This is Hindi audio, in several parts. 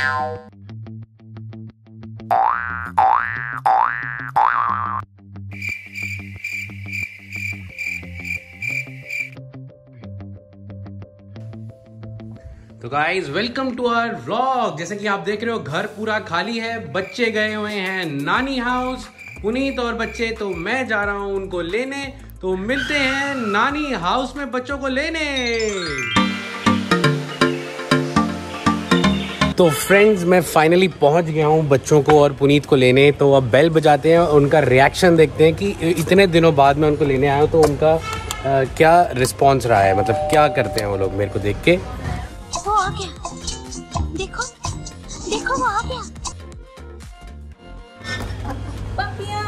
तो guys welcome to our vlog. जैसे कि आप देख रहे हो घर पूरा खाली है, बच्चे गए हुए हैं नानी हाउस, पुनीत और बच्चे। तो मैं जा रहा हूं उनको लेने, तो मिलते हैं नानी हाउस में बच्चों को लेने। तो फ्रेंड्स मैं फाइनली पहुंच गया हूं बच्चों को और पुनीत को लेने। तो अब बेल बजाते हैं और उनका रिएक्शन देखते हैं कि इतने दिनों बाद मैं उनको लेने आया हूं तो उनका क्या रिस्पॉन्स रहा है, मतलब क्या करते हैं वो लोग मेरे को देख के। वो आ गया, देखो देखो वो आ गया। Papiya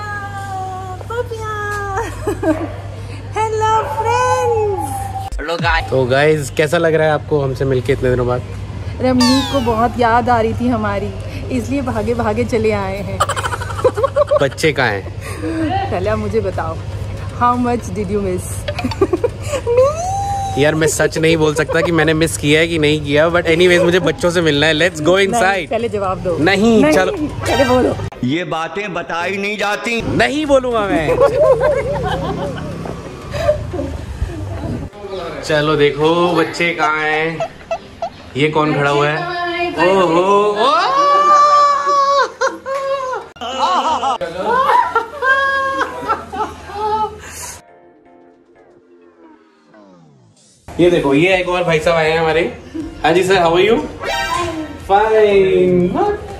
Papiya hello friends. Hello guys. तो गाइस कैसा लग रहा है आपको हमसे मिलके इतने दिनों बाद? रमनीक को बहुत याद आ रही थी हमारी, इसलिए भागे भागे चले आए हैं। बच्चे कहाँ हैं? पहले आप मुझे बताओ, how much did you miss? यार मैं सच नहीं बोल सकता कि मैंने मिस किया है कि नहीं किया, बट एनीवेज मुझे बच्चों से मिलना है। Let's go inside. पहले जवाब दो। नहीं चलो पहले बोलो। ये बातें बताई नहीं जाती। नहीं बोलूंगा मैं। चलो देखो बच्चे कहाँ हैं। ये कौन खड़ा हुआ है? ओहो ये देखो, ये एक और भाई साहब आए हैं हमारे। हाँ जी sir, how are you? Fine.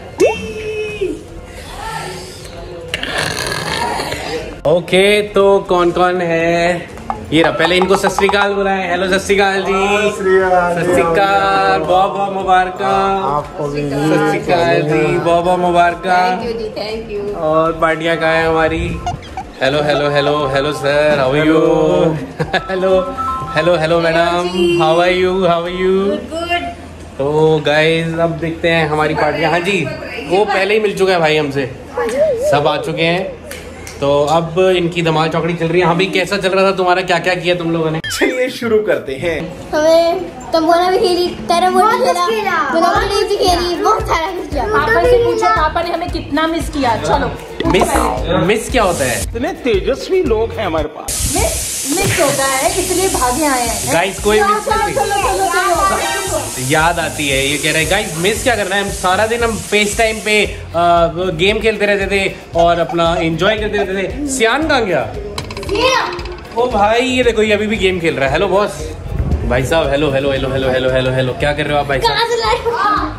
Okay तो कौन कौन है? ये रहा, पहले इनको सत श्री अकाल बुलाएं। हेलो सत श्री अकाल जी। सत श्री अकाल, बहुत बहुत मुबारक आपको भी। सत श्री अकाल जी, बहुत बहुत मुबारक। Thank you. और पार्टियां कहाँ है हमारी? Hello hello hello hello sir, how are you? Hello hello hello madam, how are you? How are you? Good. तो गाइज अब देखते हैं हमारी पार्टियां। हाँ जी, वो पहले ही मिल चुका है भाई हमसे, सब आ चुके हैं। तो अब इनकी धमाल चौकड़ी चल रही है। हाँ भाई कैसा चल रहा था तुम्हारा, क्या क्या किया तुम लोगों ने? चलिए शुरू करते हैं। हमें तंबोला भी खेली, कैरम बोर्ड भी खेला, मोनोपोली भी खेली, बहुत सारा कुछ किया। पापा से पूछो, पापा ने हमें कितना मिस किया। चलो मिस क्या होता है? इतने तेजस्वी लोग हैं हमारे पास। मिस होता है, इसलिए भागे आए हैं। गाइस कोई मिस नहीं, चलो। याद आती है। ये कह रहे हैं गाइस मिस क्या करना है, हम सारा दिन हम फेस टाइम पे गेम खेलते रहते थे और अपना एंजॉय करते रहते थे। सियान कहाँ गया? ओ भाई ये देखो, ये अभी भी गेम खेल रहा है। हेलो बॉस भाई साहब, hello hello hello hello hello hello hello, क्या कर रहे हो आप भाई साहब?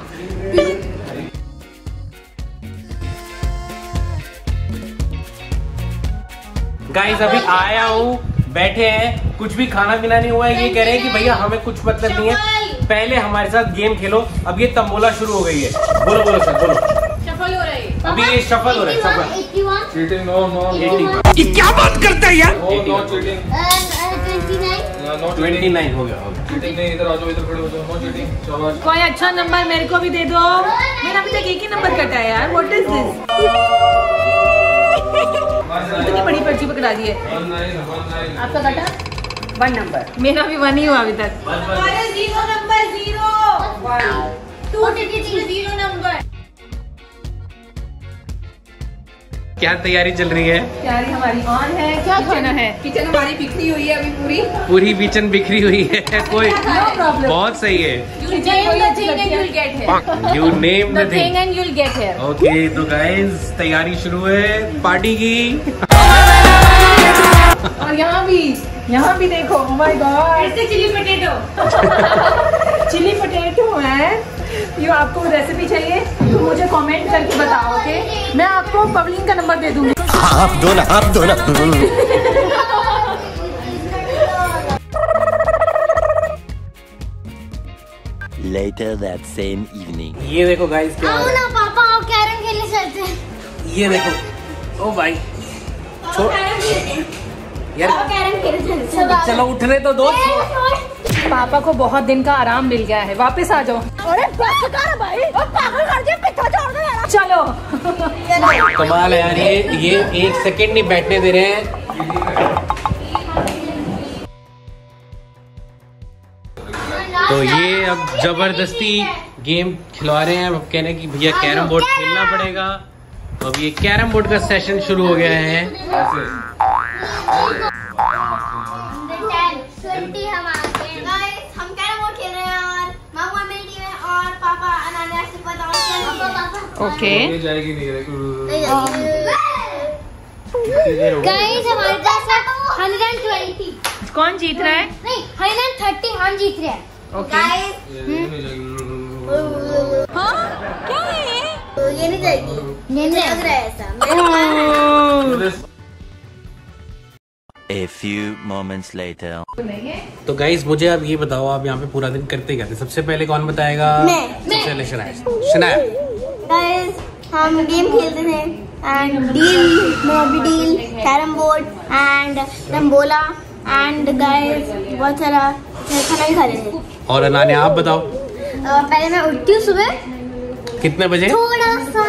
गाइस अभी आया हूँ, बैठे हैं, कुछ भी खाना पीना नहीं हुआ है। ये कह रहे हैं कि भैया हमें कुछ मतलब नहीं है, पहले हमारे साथ गेम खेलो। अब ये तंबोला शुरू हो गई है। बोलो बोलो सर, बोलो। शफल हो रही है अभी ये शफल हो रहा है। शफल 81 चीटिंग नो नो ये क्या बात करता है यार? नो चीटिंग 29 नो 29 हो गया। चीटिंग नहीं, इधर आ जाओ, इधर खड़े हो जाओ। नो चीटिंग, शाबाश। कोई अच्छा नंबर मेरे को भी दे दो। मेरा अभी तक एक ही नंबर कटा है यार, व्हाट इज दिस? इतनी बड़ी पर्ची पकड़ा दी है। 19 आपका कटा 1 नंबर, मेरा भी 1 ही हुआ अभी तक। हमारे 0 नंबर 0 2 डिजिट 0 नंबर। क्या तैयारी चल रही है? तैयारी हमारी ऑन है। क्या खाना है? किचन हमारी बिखरी हुई है अभी पूरी किचन बिखरी हुई है। कोई नो प्रॉब्लम, बहुत सही है। You name the thing and you'll get here. Okay तो गाइस तैयारी शुरू है पार्टी की। और यहाँ भी देखो, oh my god, chilli potato. Chilli potato है। ये आपको रेसिपी चाहिए तो मुझे कमेंट करके बताओ, ओके? मैं आपको पवलिन का नंबर दे दूंगी। आप दो ना। Later that same evening. ये देखो गाइस क्या आओ ना पापा, आओ कैरम खेलने चलते हैं। ये देखो, ओ भाई यार कैरम खेलने चलते हैं। चलो उठने तो दो। पापा को बहुत दिन का आराम मिल गया है, वापस आ जाओ। अरे भाई, पागल कर दिया, पिट्ठा छोड़ दो यार। चलो। कमाल है यार, ये 1 सेकंड नहीं बैठने दे रहे हैं। तो ये अब जबरदस्ती गेम खिलवा रहे हैं। अब कहने की भैया कैरम बोर्ड खेलना पड़ेगा। तो अब ये कैरम बोर्ड का सेशन शुरू हो गया है। हम कैरम बोर्ड खेल रहे हैं और मामा मेरी टीम है और पापा अनान्या से बताओ। ओके जाएगी नहीं गाइस हमारे पास 120। कौन जीत रहा है? नहीं 130 हम जीत रहे हैं। ओके क्या है तो ये नहीं जाएगी। ये नहीं लग रहा है ऐसा। A few moments later. तो गाइस मुझे अब ये बताओ, आप यहाँ पे पूरा दिन करते क्या थे? सबसे पहले कौन बताएगा? मैं। चले शनाया। गाइस हम गेम खेलते थे and deal carrom board and tambola and guys बहुत सारा खाना भी खा रहे थे। और अनान्या आप बताओ। पहले मैं उठती हूँ सुबह कितने बजे? थोड़ा सा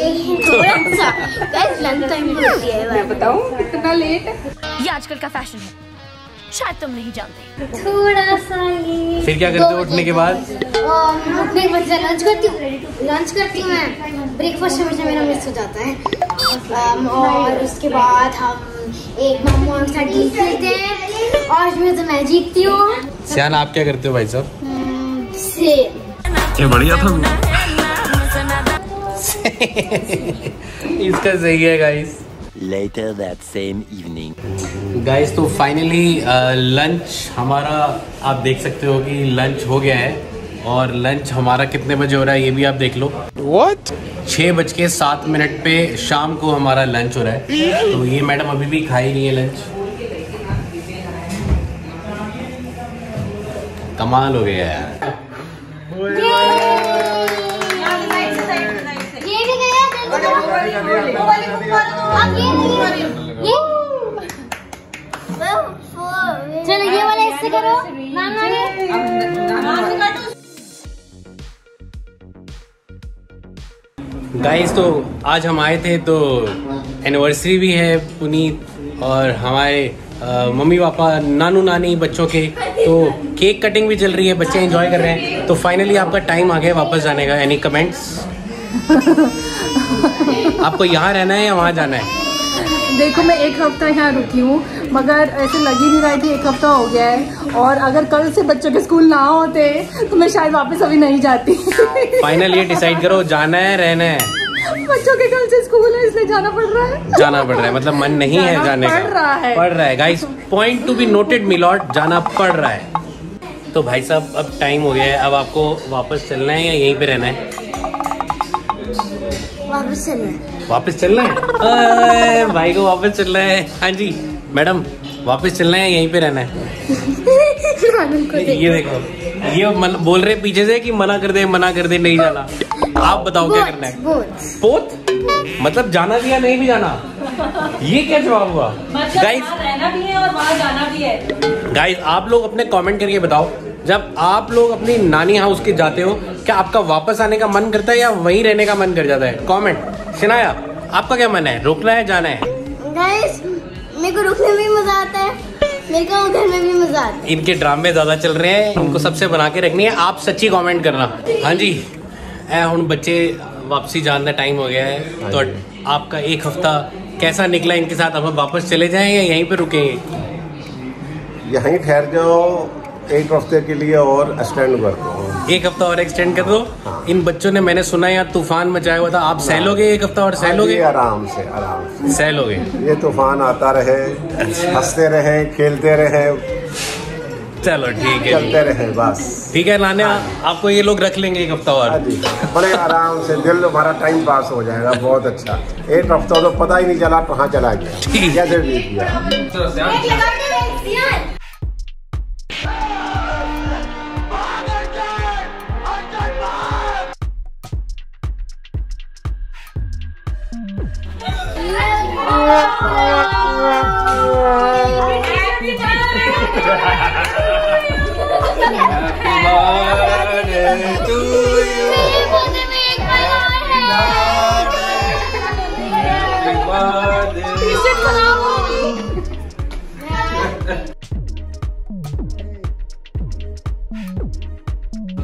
गाइस लंच टाइम पे होती है। मैं बताऊं कितना लेट? ये आजकल का फैशन है, शायद तुम नहीं जानते। थोड़ा सा लेट। फिर क्या करते हो उठने के बाद? उठने के बाद लंच करती हूँ मैं। ब्रेकफास्ट हमेशा मेरा मिस हो जाता है। और उसके बाद हम एक मामा के साथ डील खेलते हैं और उसमें तो मैं जीतती हूँ। सियान आप क्या करते हो भाई साहब? ये बढ़िया था। इसका सही है guys. Later that same evening. Guys तो फाइनली लंच हमारा आप देख सकते हो कि लंच हो गया है। और लंच हमारा कितने बजे हो रहा है ये भी आप देख लो। What? 6:07 पे शाम को हमारा लंच हो रहा है। तो ये मैडम अभी भी खा ही रही है लंच। कमाल हो गया यार। ये भी गया। चलो ये वाला इससे करो। गाइस तो आज हम आए थे तो एनिवर्सरी भी है पुनीत और हमारे मम्मी पापा नानू नानी बच्चों के। तो केक कटिंग भी चल रही है, बच्चे एंजॉय कर रहे हैं। तो फाइनली आपका टाइम आ गया वापस जाने का। Any comments? आपको यहाँ रहना है या वहाँ जाना है? देखो मैं एक हफ्ता यहाँ रुकी हूँ मगर ऐसे लग ही नहीं रहा है कि एक हफ्ता हो गया है। और अगर कल से बच्चों के स्कूल ना होते तो मैं शायद वापस अभी नहीं जाती। फाइनल ये डिसाइड करो, जाना है रहना है? बच्चों के कल से स्कूल है इसलिए जाना पड़ रहा है। जाना पड़ रहा है मतलब मन नहीं है जाने का? पड़ रहा है guys. Point to be noted मिलॉट, जाना पड़ रहा है। तो भाई साहब अब टाइम हो गया है, अब आपको वापस चलना है या यहीं पे रहना है? वापस चलना है। वापस चलना है? भाई को वापस चलना है। हाँ जी मैडम वापस चलना है यहीं पे रहना है? ये देखो ये बोल रहे पीछे से कि मना कर दे नहीं जाना। आप बताओ क्या करना है? पोत मतलब जाना भी या नहीं भी जाना? ये क्या जवाब हुआ? गाइस रहना भी है और वहाँ जाना भी है। गाइस आप लोग अपने कमेंट करके बताओ, जब आप लोग अपनी नानी हाउस के जाते हो क्या आपका वापस आने का मन करता है या वहीं रहने का मन कर जाता है? कमेंट। शनाया आपका क्या मन है, रुकना है जाना है? गाइस मेरे को रुकने में भी मजा आता है, मेरे को घर में भी मजा आता है। इनके ड्रामे ज्यादा चल रहे हैं, इनको सबसे बना के रखनी है। आप सच्ची कमेंट करना। हाँ जी हुण बच्चे वापसी जाने का टाइम हो गया है। तो आपका एक हफ्ता कैसा निकला इनके साथ? अब वापस चले जाएं या यहीं पे रुकेंगे? यहीं ठहर जाओ एक हफ्ते के लिए और एक्सटेंड कर दो। एक हफ्ता और एक्सटेंड कर दो। इन बच्चों ने मैंने सुना यहाँ तूफान मचाया हुआ था, आप सहलोगे एक हफ्ता और सहलोगे? आराम से सहलोगे। ये तूफान आता रहे, हंसते रहे, खेलते रहे, चलो ठीक है, चलते रहे बस। ठीक है नाने आपको ये लोग रख लेंगे एक हफ्ता और। बड़े आराम से दिल हमारा टाइम पास हो जाएगा। बहुत अच्छा। एक हफ्ता तो पता ही नहीं चला कहाँ चला गया, कैसे बीत गया।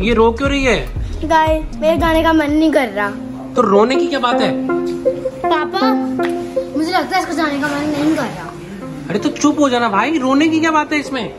ये रो क्यों रही है? गाइस मेरे गाने का मन नहीं कर रहा। तो रोने की क्या बात है? पापा मुझे लगता है इसको जाने का मन नहीं कर रहा। अरे तो चुप हो जाना भाई, रोने की क्या बात है इसमें?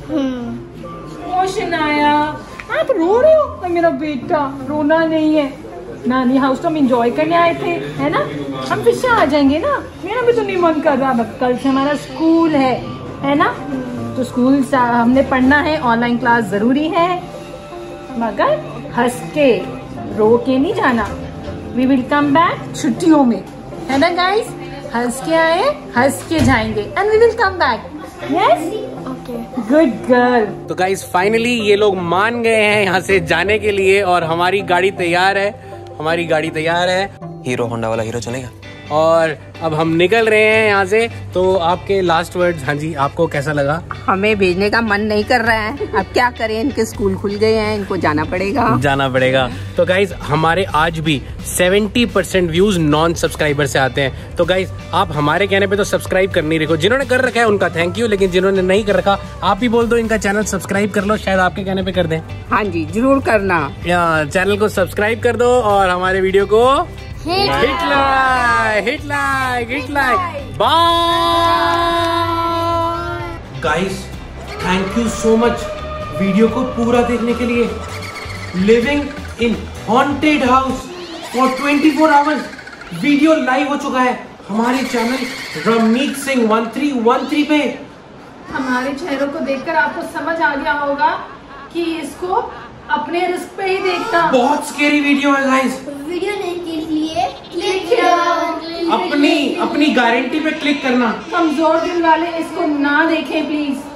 शनाया आप रो रहे हो? मेरा बेटा रोना नहीं है। नानी हाउस तो हम इंजॉय करने आए थे, है ना? हम फिर से आ जाएंगे ना। मेरा भी तो नहीं मन कर रहा। कल से हमारा स्कूल है ना? तो स्कूल हमने पढ़ना है, ऑनलाइन क्लास जरूरी है, मगर हंस के रो के नहीं जाना। वी विल कम बैक छुट्टियों में, है ना गाइस? हंस के आए, हंस के जाएंगे and we will come back. Yes, good girl. तो गाइस फाइनली ये लोग मान गए हैं यहाँ से जाने के लिए और हमारी गाड़ी तैयार है। हीरो होंडा वाला हीरो चलेगा। और अब हम निकल रहे हैं यहाँ से। तो आपके लास्ट वर्ड्स। हाँ जी, आपको कैसा लगा? हमें भेजने का मन नहीं कर रहा है, अब क्या करें, इनके स्कूल खुल गए हैं, इनको जाना पड़ेगा। तो गाइज हमारे आज भी 70% व्यूज नॉन सब्सक्राइबर से आते हैं। तो गाइज आप हमारे कहने पे तो सब्सक्राइब कर नहीं रखो। जिन्होंने कर रखा है उनका थैंक यू, लेकिन जिन्होंने नहीं कर रखा आप ही बोल दो इनका चैनल सब्सक्राइब कर लो, शायद आपके कहने पे कर दें। हाँ जी जरूर करना, चैनल को सब्सक्राइब कर दो और हमारे वीडियो को hit like bye. Guys thank you so much video को पूरा देखने के लिए। Living in haunted house for 24 hours video live हो चुका है हमारे चैनल रमनीत सिंह 1313 पे। हमारे चेहरों को देखकर आपको समझ आ गया होगा कि इसको अपने रिस्क पे ही देखना। बहुत स्केरी वीडियो है गाइस। वीडियो नहीं के लिए क्लिक अपनी गारंटी पे क्लिक करना। कमजोर दिल वाले इसको ना देखें प्लीज।